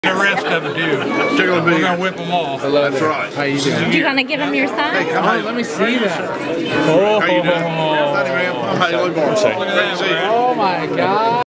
The rest of it too. We're gonna whip them off. That's right. How you doing? You gonna give him your son? Hey, come on, Let me see that. How you doing? How you doing? Look at that, Oh my God.